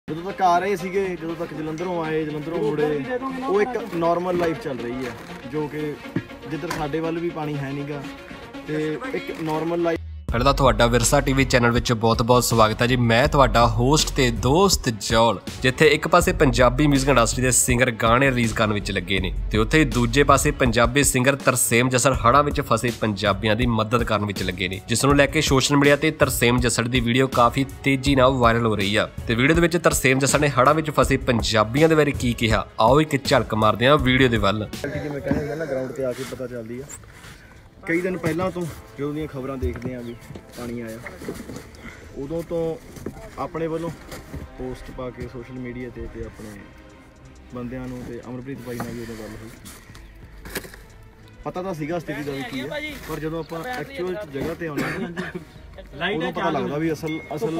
ਜਦੋਂ ਤੱਕ ਆ ਰਹੇ ਸੀਗੇ, ਜਦੋਂ ਤੱਕ ਜਲੰਧਰੋਂ ਆਏ, ਜਲੰਧਰੋਂ ਮੁੜੇ, ਉਹ ਇੱਕ ਨੋਰਮਲ ਲਾਈਫ ਚੱਲ ਰਹੀ ਹੈ ਜੋ ਕਿ ਜਿੱਧਰ ਸਾਡੇ ਵੱਲ ਵੀ ਪਾਣੀ ਹੈ ਨਹੀਂਗਾ ਤੇ ਇੱਕ ਨੋਰਮਲ ਲਾਈਫ। ਪਹਿਲਾਂ ਤਾਂ ਤੁਹਾਡਾ ਵਿਰਸਾ ਟੀਵੀ ਚੈਨਲ ਵਿੱਚ ਬਹੁਤ-ਬਹੁਤ ਸਵਾਗਤ ਹੈ ਜੀ। ਮੈਂ ਤੁਹਾਡਾ ਹੋਸਟ ਤੇ ਦੋਸਤ ਜੌਲ, ਜਿੱਥੇ ਇੱਕ ਪਾਸੇ ਪੰਜਾਬੀ 뮤직 ਇੰਡਸਟਰੀ ਦੇ ਸਿੰਗਰ ਗਾਣੇ ਰਿਲੀਜ਼ ਕਰਨ ਵਿੱਚ ਲੱਗੇ ਨੇ ਤੇ ਉੱਥੇ ਦੂਜੇ ਪਾਸੇ ਪੰਜਾਬੀ ਸਿੰਗਰ ਤਰਸੇਮ ਜੱਸੜ ਹੜ੍ਹਾਂ ਵਿੱਚ ਫਸੇ ਪੰਜਾਬੀਆਂ ਦੀ ਮਦਦ ਕਰਨ ਵਿੱਚ ਲੱਗੇ ਨੇ, ਜਿਸ ਨੂੰ ਲੈ ਕੇ ਸੋਸ਼ਲ ਮੀਡੀਆ ਤੇ ਤਰਸੇਮ ਜੱਸੜ ਦੀ ਵੀਡੀਓ ਕਾਫੀ ਤੇਜ਼ੀ ਨਾਲ ਵਾਇਰਲ ਹੋ ਰਹੀ ਆ। ਤੇ ਵੀਡੀਓ ਦੇ ਵਿੱਚ ਤਰਸੇਮ ਜੱਸੜ ਨੇ ਹੜ੍ਹਾਂ ਵਿੱਚ ਫਸੇ ਪੰਜਾਬੀਆਂ ਦੇ ਬਾਰੇ ਕੀ ਕਿਹਾ, ਆਓ ਇੱਕ ਝਲਕ ਮਾਰਦੇ ਹਾਂ ਵੀਡੀਓ ਦੇ ਵੱਲ। ਜਿਵੇਂ ਕਹਿੰਦੇ ਨਾ ਗਰਾਊਂਡ ਤੇ ਆ ਕੇ ਪਤਾ ਚੱਲਦੀ ਆ। ਕਈ ਦਿਨ ਪਹਿਲਾਂ ਤੋਂ ਜਦੋਂ ਦੀਆਂ ਖਬਰਾਂ ਦੇਖਦੇ ਆ ਵੀ ਪਾਣੀ ਆਇਆ, ਉਦੋਂ ਤੋਂ ਆਪਣੇ ਵੱਲੋਂ ਪੋਸਟ ਪਾ ਕੇ ਸੋਸ਼ਲ ਮੀਡੀਆ ਤੇ ਆਪਣੇ ਬੰਦਿਆਂ ਨੂੰ ਤੇ ਅਮਰਪ੍ਰੀਤ ਬਾਈ ਨਾਲ ਵੀ ਉਦੋਂ ਗੱਲ ਹੋਈ। ਪਤਾ ਤਾਂ ਸੀਗਾ ਸਥਿਤੀ ਦਾ ਵੀ ਕੀ ਹੈ, ਪਰ ਜਦੋਂ ਆਪਾਂ ਐਕਚੁਅਲ ਜਗ੍ਹਾ ਤੇ ਆਉਂਦੇ ਹਾਂ ਉਦੋਂ ਪਤਾ ਲੱਗਦਾ ਵੀ ਅਸਲ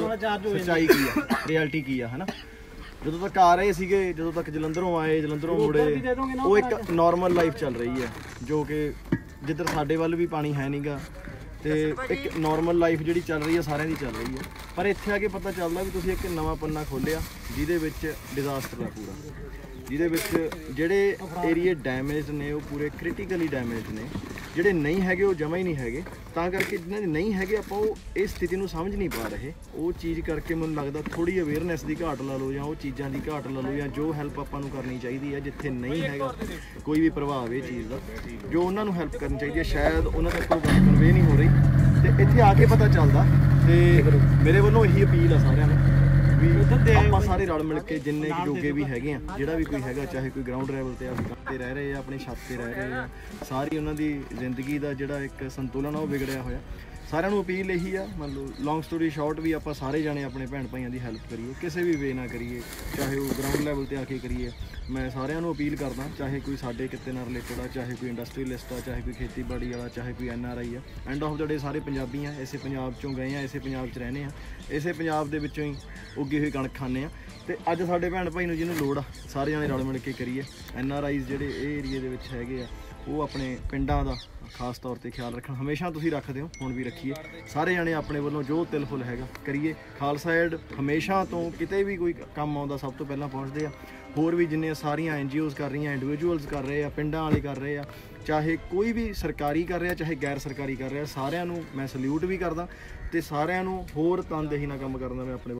ਸੱਚਾਈ ਕੀ ਆ, ਰਿਐਲਿਟੀ ਕੀ ਆ, ਹੈ ਨਾ। ਜਦੋਂ ਤੱਕ ਆ ਰਹੇ ਸੀਗੇ, ਜਦੋਂ ਤੱਕ ਜਲੰਧਰੋਂ ਆਏ, ਜਲੰਧਰੋਂ ਮੁੜੇ, ਉਹ ਇੱਕ ਨੋਰਮਲ ਲਾਈਫ ਚੱਲ ਰਹੀ ਹੈ ਜੋ ਕਿ ਜਿੱਧਰ ਸਾਡੇ ਵੱਲ ਵੀ ਪਾਣੀ ਹੈ ਨਹੀਂਗਾ ਤੇ ਇੱਕ ਨੋਰਮਲ ਲਾਈਫ ਜਿਹੜੀ ਚੱਲ ਰਹੀ ਹੈ ਸਾਰਿਆਂ ਦੀ ਚੱਲ ਰਹੀ ਹੈ। ਪਰ ਇੱਥੇ ਆ ਕੇ ਪਤਾ ਚੱਲਦਾ ਵੀ ਤੁਸੀਂ ਇੱਕ ਨਵਾਂ ਪੰਨਾ ਖੋਲ੍ਹਿਆ ਜਿਹਦੇ ਵਿੱਚ ਡਿਜ਼ਾਸਟਰ ਹੈ ਪੂਰਾ, ਜਿਹਦੇ ਵਿੱਚ ਜਿਹੜੇ ਏਰੀਏ ਡੈਮੇਜ ਨੇ ਉਹ ਪੂਰੇ ਕ੍ਰਿਟੀਕਲੀ ਡੈਮੇਜ ਨੇ, ਜਿਹੜੇ ਨਹੀਂ ਹੈਗੇ ਉਹ ਜਮਾ ਹੀ ਨਹੀਂ ਹੈਗੇ। ਤਾਂ ਕਰਕੇ ਜਿਹਨਾਂ ਦੇ ਨਹੀਂ ਹੈਗੇ ਆਪਾਂ ਉਹ ਇਸ ਸਥਿਤੀ ਨੂੰ ਸਮਝ ਨਹੀਂ ਪਾ ਰਹੇ। ਉਹ ਚੀਜ਼ ਕਰਕੇ ਮੈਨੂੰ ਲੱਗਦਾ ਥੋੜ੍ਹੀ ਅਵੇਅਰਨੈਸ ਦੀ ਘਾਟ ਲਾ ਲਓ ਜਾਂ ਉਹ ਚੀਜ਼ਾਂ ਦੀ ਘਾਟ ਲਾ ਲਓ ਜਾਂ ਜੋ ਹੈਲਪ ਆਪਾਂ ਨੂੰ ਕਰਨੀ ਚਾਹੀਦੀ ਹੈ ਜਿੱਥੇ ਨਹੀਂ ਹੈਗਾ ਕੋਈ ਵੀ ਪ੍ਰਭਾਵ ਇਹ ਚੀਜ਼ ਦਾ, ਜੋ ਉਹਨਾਂ ਨੂੰ ਹੈਲਪ ਕਰਨੀ ਚਾਹੀਦੀ ਹੈ, ਸ਼ਾਇਦ ਉਹਨਾਂ ਤੱਕ ਉਹ ਗੱਲ ਕਨਵੇ ਨਹੀਂ ਹੋ ਰਹੀ ਤੇ ਇੱਥੇ ਆ ਕੇ ਪਤਾ ਚੱਲਦਾ। ਤੇ ਮੇਰੇ ਵੱਲੋਂ ਇਹੀ ਅਪੀਲ ਆ ਸਾਰਿਆਂ ਨੂੰ ਵੀ ਆਪਾਂ ਸਾਰੇ ਰਲ ਮਿਲ ਕੇ ਜਿੰਨੇ ਕੁ ਜੋਗੇ ਵੀ ਹੈਗੇ ਆ, ਜਿਹੜਾ ਵੀ ਕੋਈ ਹੈਗਾ, ਚਾਹੇ ਕੋਈ ਗਰਾਊਂਡ ਲੈਵਲ ਤੇ ਆ, ਤੇ ਰਹਿ ਰਹੇ ਆ, ਆਪਣੀ ਛੱਤ ਤੇ ਰਹਿ ਰਹੇ ਆ, ਸਾਰੀ ਉਹਨਾਂ ਦੀ ਜ਼ਿੰਦਗੀ ਦਾ ਜਿਹੜਾ ਇੱਕ ਸੰਤੁਲਨ ਆ ਉਹ ਵਿਗੜਿਆ ਹੋਇਆ। ਸਾਰਿਆਂ ਨੂੰ ਅਪੀਲ ਇਹੀ ਆ, ਮੰਨ ਲਓ ਲੌਂਗ ਸਟੋਰੀ ਸ਼ਾਰਟ ਵੀ ਆਪਾਂ ਸਾਰੇ ਜਾਣੇ ਆਪਣੇ ਭੈਣ ਭਾਈਆਂ ਦੀ ਹੈਲਪ ਕਰੀਏ, ਕਿਸੇ ਵੀ ਵੇ ਨਾਲ ਕਰੀਏ, ਚਾਹੇ ਉਹ ਗਰਾਊਂਡ ਲੈਵਲ ਤੇ ਆ ਕੇ ਕਰੀਏ। ਮੈਂ ਸਾਰਿਆਂ ਨੂੰ ਅਪੀਲ ਕਰਦਾ, ਚਾਹੇ ਕੋਈ ਸਾਡੇ ਕਿੱਤੇ ਨਾਲ ਰਿਲੇਟਡ ਆ, ਚਾਹੇ ਕੋਈ ਇੰਡਸਟਰੀਅਲਿਸਟ ਆ, ਚਾਹੇ ਕੋਈ ਖੇਤੀਬਾੜੀ ਵਾਲਾ, ਚਾਹੇ ਕੋਈ NRI ਆ। ਐਂਡ ਆਫ ਦਾ ਡੇ ਸਾਰੇ ਪੰਜਾਬੀ ਆ, ਇਸੇ ਪੰਜਾਬ 'ਚੋਂ ਗਏ ਆ, ਇਸੇ ਪੰਜਾਬ 'ਚ ਰਹਿੰਦੇ ਆ, ਇਸੇ ਪੰਜਾਬ ਦੇ ਵਿੱਚੋਂ ਹੀ ਉੱਗੀ ਹੋਈ ਕਣਕ ਖਾਂਦੇ ਆ। ਤੇ ਅੱਜ ਸਾਡੇ ਭੈਣ ਭਾਈ ਨੂੰ ਜਿਹਨੂੰ ਲੋੜ ਆ, ਸਾਰੇ ਜਾਣੇ ਰਲ ਮਿਲ ਕੇ ਕਰੀਏ। NRIs ਜਿਹੜੇ ਇਹ ਏਰੀਏ ਦੇ ਵਿੱਚ ਹੈਗੇ ਆ ਉਹ ਆਪਣੇ ਪਿੰਡਾਂ ਦਾ ਖਾਸ ਤੌਰ ਤੇ ਖਿਆਲ ਰੱਖਣ। ਹਮੇਸ਼ਾ ਤੁਸੀਂ ਰੱਖਦੇ ਹੋ, ਹੁਣ ਵੀ ਰੱਖੀਏ। ਸਾਰੇ ਜਾਣੇ ਆਪਣੇ ਵੱਲੋਂ ਜੋ ਤਿਲ ਫੁੱਲ ਹੈਗਾ ਕਰੀਏ। ਖਾਲਸਾ ਏਡ ਹਮੇਸ਼ਾ ਤੋਂ ਕਿਤੇ ਵੀ ਕੋਈ ਕੰਮ ਆਉਂਦਾ ਸਭ ਤੋਂ ਪਹਿਲਾਂ ਪਹੁੰਚਦੇ ਆ। ਹੋਰ ਵੀ ਜਿੰਨੀਆਂ ਸਾਰੀਆਂ NGOs ਕਰ ਰਹੀਆਂ, ਇੰਡੀਵਿਜੂਅਲਸ ਕਰ ਰਹੇ ਆ, ਪਿੰਡਾਂ ਵਾਲੇ ਕਰ ਰਹੇ ਆ, ਚਾਹੇ ਕੋਈ ਵੀ ਸਰਕਾਰੀ ਕਰ ਰਿਹਾ ਚਾਹੇ ਗੈਰ ਸਰਕਾਰੀ ਕਰ ਰਿਹਾ, ਸਾਰਿਆਂ ਨੂੰ ਮੈਂ ਸਲੂਟ ਵੀ ਕਰਦਾ ਤੇ ਸਾਰਿਆਂ ਨੂੰ ਹੋਰ ਤਨਦੇਹੀ ਨਾਲ ਕੰਮ ਕਰਨ ਦਾ ਮੈਂ ਆਪਣੇ